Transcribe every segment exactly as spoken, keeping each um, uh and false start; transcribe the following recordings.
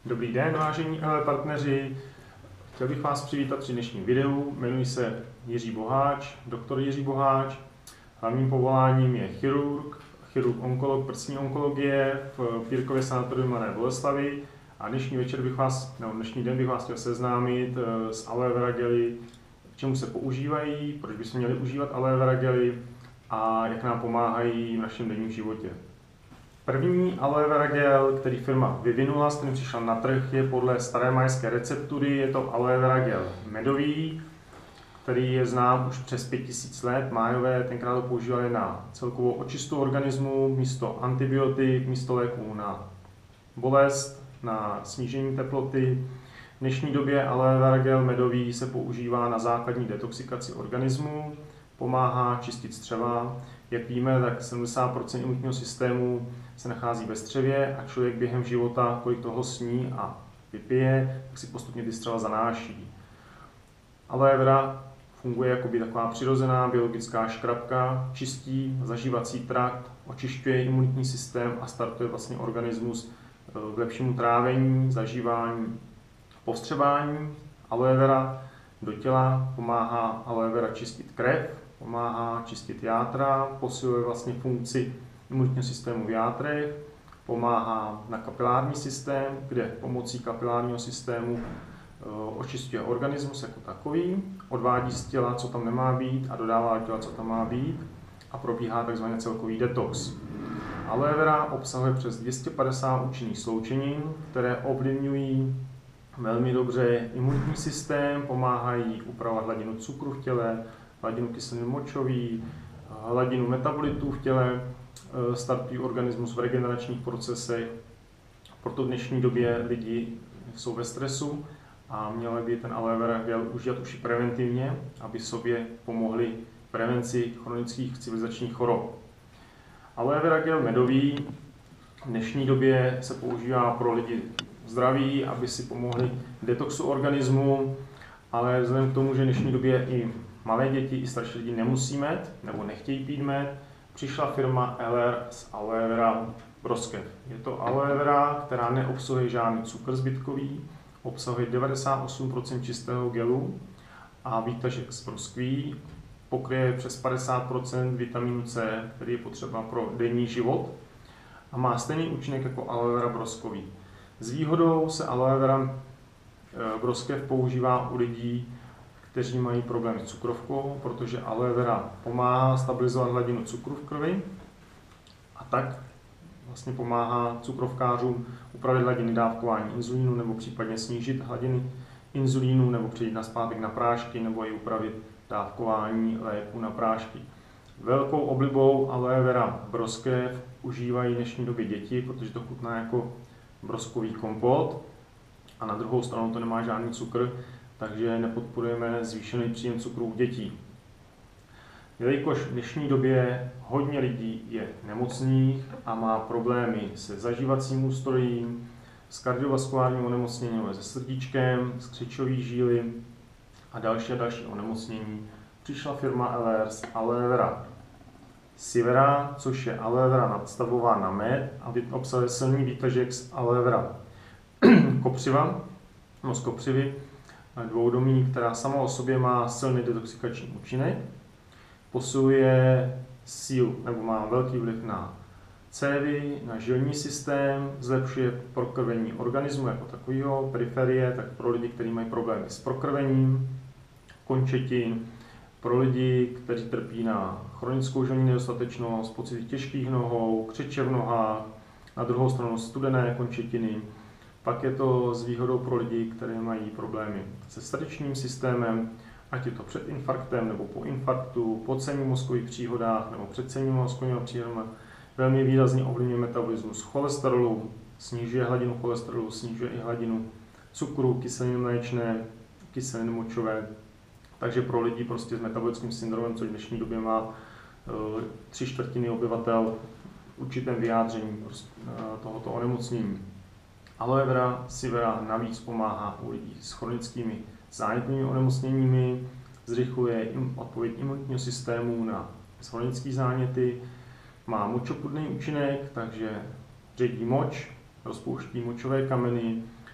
Dobrý den, vážení partneři. Chtěl bych vás přivítat při dnešním videu. Jmenuji se Jiří Boháč, doktor Jiří Boháč. Hlavním povoláním je chirurg, chirurg-onkolog prsní onkologie v Pírkově sanatoriu Mladé Boleslavi. A dnešní večer bych vás, no, dnešní den bych vás chtěl seznámit s aloe vera gely, k čemu se používají, proč bychom měli užívat aloe vera gely a jak nám pomáhají v našem denním životě. První aloe vera gel, který firma vyvinula, s kterým přišla na trh, je podle staré mayské receptury, je to aloe vera gel medový, který je znám už přes pět tisíc let. Májové tenkrát ho používali na celkovou očistu organismu, místo antibiotik, místo léků na bolest, na snížení teploty. V dnešní době aloe vera gel medový se používá na základní detoxikaci organismu, pomáhá čistit střeva. Jak víme, tak sedmdesát procent imunitního systému se nachází ve střevě a člověk během života, kolik toho sní a vypije, tak si postupně ty střeva zanáší. Aloe vera funguje jako by taková přirozená biologická škrabka, čistí zažívací trakt, očišťuje imunitní systém a startuje vlastně organismus k lepšímu trávení, zažívání, povstřebání. Aloe vera do těla pomáhá aloe vera čistit krev, pomáhá čistit játra, posiluje vlastně funkci imunitního systému v játrech, pomáhá na kapilární systém, kde pomocí kapilárního systému očistuje organismus jako takový, odvádí z těla, co tam nemá být a dodává do těla, co tam má být a probíhá tzv. Celkový detox. Aloe vera obsahuje přes dvě stě padesát účinných sloučenin, které ovlivňují velmi dobře imunitní systém, pomáhají upravovat hladinu cukru v těle, hladinu kyseliny močové, hladinu metabolitů v těle, startují organismus v regeneračních procesech. Proto v dnešní době lidi jsou ve stresu a měli by ten aloe vera gel užívat už i preventivně, aby sobě pomohli prevenci chronických civilizačních chorob. Aloe vera gel medový v dnešní době se používá pro lidi zdraví, aby si pomohli detoxu organismu, ale vzhledem k tomu, že v dnešní době i malé děti, i starší lidi nemusí med, nebo nechtějí pít med, přišla firma L R s aloe vera broskev. Je to aloe vera, která neobsahuje žádný cukr zbytkový, obsahuje devadesát osm procent čistého gelu a výtažek z broskví, pokryje přes padesát procent vitamínu C, který je potřeba pro denní život a má stejný účinek jako aloe vera broskový. S výhodou se aloe vera broskev používá u lidí, kteří mají problémy s cukrovkou, protože aloe vera pomáhá stabilizovat hladinu cukru v krvi a tak vlastně pomáhá cukrovkářům upravit hladiny dávkování inzulínu nebo případně snížit hladiny inzulínu nebo přejít nazpátek na prášky nebo i upravit dávkování léků na prášky. Velkou oblibou aloe vera broskev užívají v dnešní době děti, protože to chutná jako broskový kompot a na druhou stranu to nemá žádný cukr, takže nepodporujeme zvýšený příjem cukru u dětí. Jelikož v dnešní době hodně lidí je nemocných a má problémy se zažívacím ústrojím, s kardiovaskulárním onemocněním, se srdíčkem, s křečový žíly a další a další onemocnění, přišla firma L R s aloe vera sivera, což je aloe vera nadstavová na med a obsahuje silný výtažek z aloe vera kopřiva, no z kopřivy, dvoudomí, která sama o sobě má silný detoxikační účinek, posiluje sílu nebo má velký vliv na cévy, na žilní systém, zlepšuje prokrvení organismu jako takového, periferie, tak pro lidi, kteří mají problémy s prokrvením, končetin, pro lidi, kteří trpí na chronickou žilní nedostatečnost, pocity těžkých nohou, křeče v nohách, na druhou stranu studené končetiny. Pak je to s výhodou pro lidi, kteří mají problémy se srdečním systémem, ať je to před infarktem nebo po infarktu, po cenních mozkových příhodách nebo před cenními mozkovými příhodami. Velmi výrazně ovlivňuje metabolismus cholesterolu, snižuje hladinu cholesterolu, snižuje i hladinu cukru, kyseliny mléčné, kyseliny močové. Takže pro lidi prostě s metabolickým syndromem, což v dnešní době má tři čtvrtiny obyvatel v určitém vyjádření tohoto onemocnění. Aloe vera sivera navíc pomáhá u lidí s chronickými zánětnými onemocněními, zrychluje odpověď imunitního systému na chronické záněty, má močopudný účinek, takže ředí moč, rozpouští močové kameny,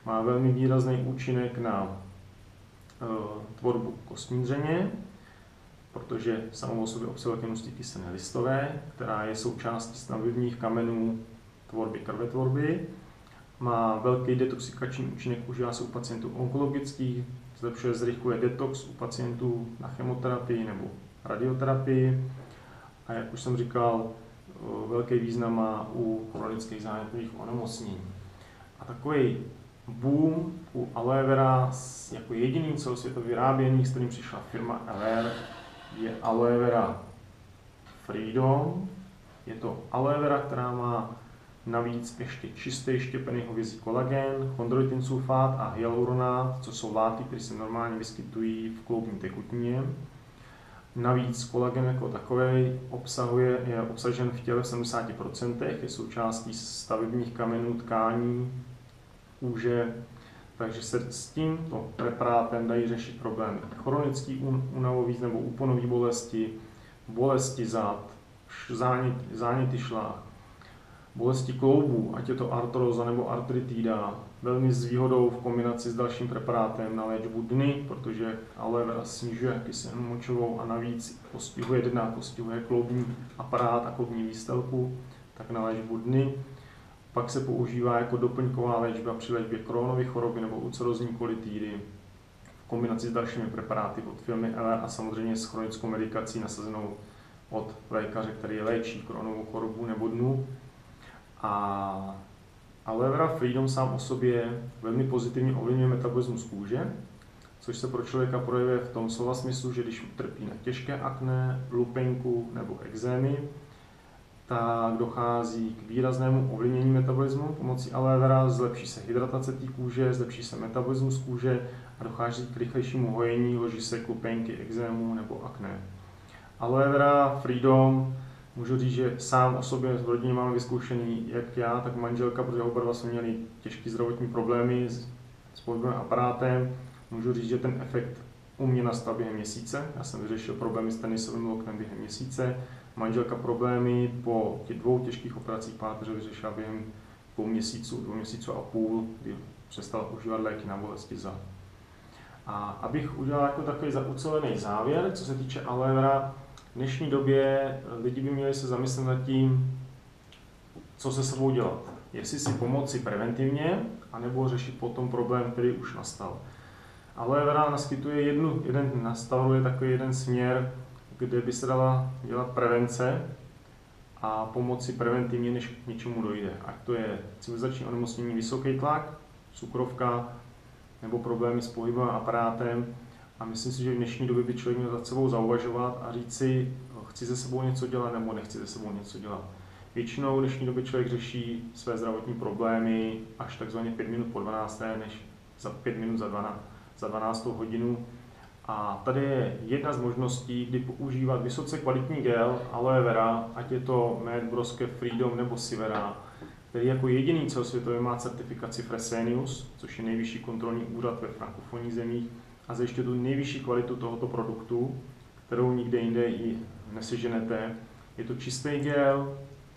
Má velmi výrazný účinek na e, tvorbu kostní dřeně, protože samou o sobě obsahuje množství kyseliny listové, která je součástí stavebních kamenů tvorby krvetvorby. Má velký detoxikační účinek, užívá se u pacientů onkologických, zlepšuje, zrychluje detox u pacientů na chemoterapii nebo radioterapii. A jak už jsem říkal, velký význam má u chronických zánětlivých onemocnění. A takový boom u aloe vera jako jediný celosvětově vyráběný, s kterým přišla firma L R, je aloe vera Freedom. Je to aloe vera, která má navíc ještě čistý štěpený hovězí kolagen, chondroitin sulfát a hyaluronát, což jsou látky, které se normálně vyskytují v kloubní tekutině. Navíc kolagen jako takový obsahuje, je obsažen v těle v sedmdesáti procentech, je součástí stavebních kamenů, tkání, kůže, takže se s tímto preparátem dají řešit problémy chronický únavový nebo úponový bolesti, bolesti zad, záněty, záněty šlách, bolesti kloubů, ať je to artróza nebo artritída, velmi s výhodou v kombinaci s dalším preparátem na léčbu dny, protože aloe vera snižuje kyselinu močovou a navíc postihuje dna, postihuje kloubní aparát a kloubní výstelku, tak na léčbu dny. Pak se používá jako doplňková léčba při léčbě Crohnovy choroby nebo ulcerozní kolitidy v kombinaci s dalšími preparáty od firmy L R a samozřejmě s chronickou medikací nasazenou od lékaře, který léčí Crohnovu chorobu nebo dnu. A aloe vera Freedom sám o sobě velmi pozitivně ovlivňuje metabolismus kůže, což se pro člověka projevuje v tom slova smyslu, že když trpí na těžké akné, lupenku nebo ekzémy, tak dochází k výraznému ovlivnění metabolismu pomocí aloe vera, zlepší se hydratace té kůže, zlepší se metabolismus kůže a dochází k rychlejšímu hojení ložisek, lupenky, ekzému nebo akné. Aloe vera Freedom můžu říct, že sám o sobě v rodině mám vyzkoušený jak já, tak manželka, protože oba dva jsme měli těžké zdravotní problémy s, s pohybovým aparátem. Můžu říct, že ten efekt u mě nastal během měsíce. Já jsem vyřešil problémy s tenisovým loktem během měsíce. Manželka problémy po těch dvou těžkých operacích páteře vyřešila během dvou měsíců, dvou měsíců a půl, kdy přestala užívat léky na bolesti zad. A abych udělal jako takový ucelený závěr, co se týče aloe vera, v dnešní době lidi by měli se zamyslet nad tím, co se sebou dělat. Jestli si pomoci preventivně, anebo řešit potom problém, který už nastal. Aloe vera naskytuje jednu, jeden, nastavuje takový jeden směr, kde by se dala dělat prevence a pomoci preventivně, než k něčemu dojde. Ať to je civilizační onemocnění, vysoký tlak, cukrovka nebo problémy s pohybovým aparátem. A myslím si, že v dnešní době by člověk měl za sebou zauvažovat a říct si, chci se sebou něco dělat nebo nechci se sebou něco dělat. Většinou v dnešní době člověk řeší své zdravotní problémy až takzvaně pět minut po dvanácté, než za pět minut za dvanáctou hodinu. A tady je jedna z možností, kdy používat vysoce kvalitní gel aloe vera, ať je to Med, Broske, Freedom nebo Sivera, který jako jediný celosvětově má certifikaci Fresenius, což je nejvyšší kontrolní úřad ve frankofonních zemích, a zajišťuje tu nejvyšší kvalitu tohoto produktu, kterou nikde jinde ji neseženete. Je to čistý gel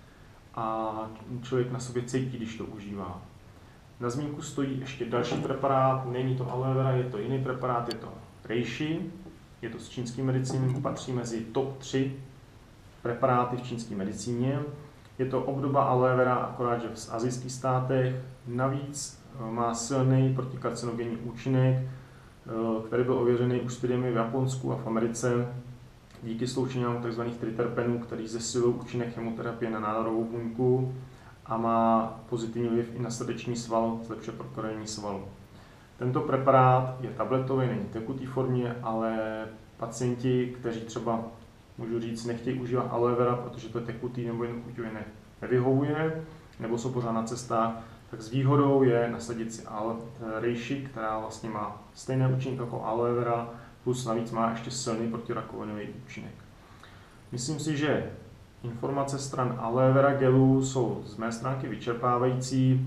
a člověk na sobě cítí, když to užívá. Na zmínku stojí ještě další preparát, není to aloe vera, je to jiný preparát, je to reishi, je to z čínské medicíny, patří mezi top tři preparáty v čínské medicíně. Je to obdoba aloe vera, akorát že v asijských státech. Navíc má silný protikarcinogenní účinek, který byl ověřený už studiemi v Japonsku a v Americe díky sloučeninám tzv. Triterpenů, který zesilují účinek chemoterapie na nádorovou buňku a má pozitivní vliv i na srdeční sval, zlepšuje prokrojení svalu. Tento preparát je tabletový, není v tekutý formě, ale pacienti, kteří třeba, můžu říct, nechtějí užívat aloe vera, protože to je tekutý nebo jen chuťově nevyhovuje, nebo jsou pořád na cestách, tak s výhodou je nasadit si reishi, která vlastně má stejné účinky jako aloe vera, plus navíc má ještě silný protirakovinový účinek. Myslím si, že informace stran aloe vera gelů jsou z mé stránky vyčerpávající.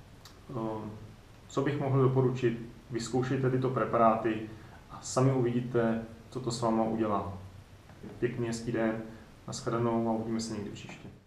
Co bych mohl doporučit? Vyzkoušejte tyto preparáty a sami uvidíte, co to s váma udělá. Pěkný hezký den, nashledanou a uvidíme se někdy příště.